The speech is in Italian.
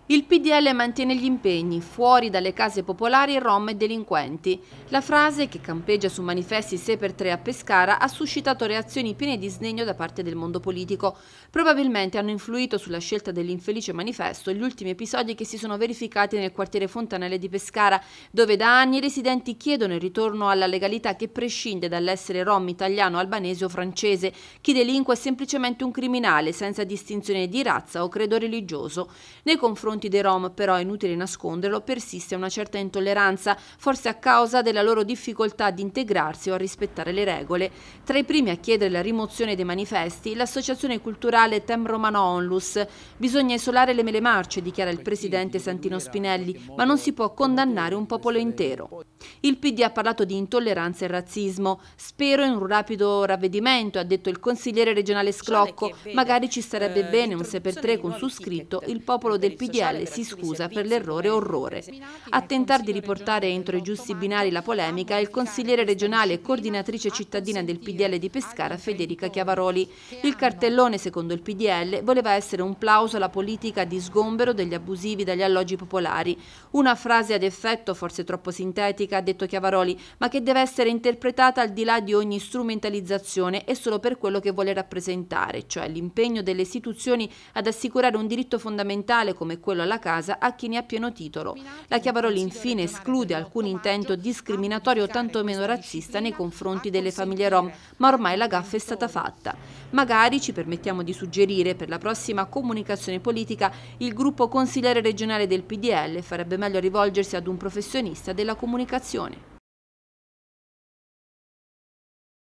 Il PDL mantiene gli impegni, fuori dalle case popolari rom e delinquenti. La frase, che campeggia su manifesti 6x3 a Pescara, ha suscitato reazioni piene di sdegno da parte del mondo politico. Probabilmente hanno influito sulla scelta dell'infelice manifesto gli ultimi episodi che si sono verificati nel quartiere Fontanelle di Pescara, dove da anni i residenti chiedono il ritorno alla legalità che prescinde dall'essere rom, italiano, albanese o francese. Chi delinque è semplicemente un criminale, senza distinzione di razza o credo religioso. Nei confronti dei rom, però, è inutile nasconderlo, persiste una certa intolleranza, forse a causa della loro difficoltà ad integrarsi o a rispettare le regole. Tra i primi a chiedere la rimozione dei manifesti, l'associazione culturale Tem Romano Onlus. Bisogna isolare le mele marce, dichiara il presidente Santino Spinelli, ma non si può condannare un popolo intero. Il PD ha parlato di intolleranza e razzismo. Spero in un rapido ravvedimento, ha detto il consigliere regionale Sclocco. Magari ci starebbe bene un 6x3 con su scritto: il popolo del PDL si scusa per l'errore orrore. A tentare di riportare entro i giusti binari la polemica è il consigliere regionale e coordinatrice cittadina del PDL di Pescara, Federica Chiavaroli. Il cartellone, secondo il PDL, voleva essere un plauso alla politica di sgombero degli abusivi dagli alloggi popolari. Una frase ad effetto forse troppo sintetica, ha detto Chiavaroli, ma che deve essere interpretata al di là di ogni strumentalizzazione e solo per quello che vuole rappresentare, cioè l'impegno delle istituzioni ad assicurare un diritto fondamentale come quello alla casa a chi ne ha pieno titolo. La Chiavaroli infine esclude alcun intento discriminatorio o tantomeno razzista nei confronti delle famiglie rom, ma ormai la gaffa è stata fatta. Magari, ci permettiamo di suggerire, per la prossima comunicazione politica il gruppo consigliere regionale del PDL farebbe meglio rivolgersi ad un professionista della comunicazione.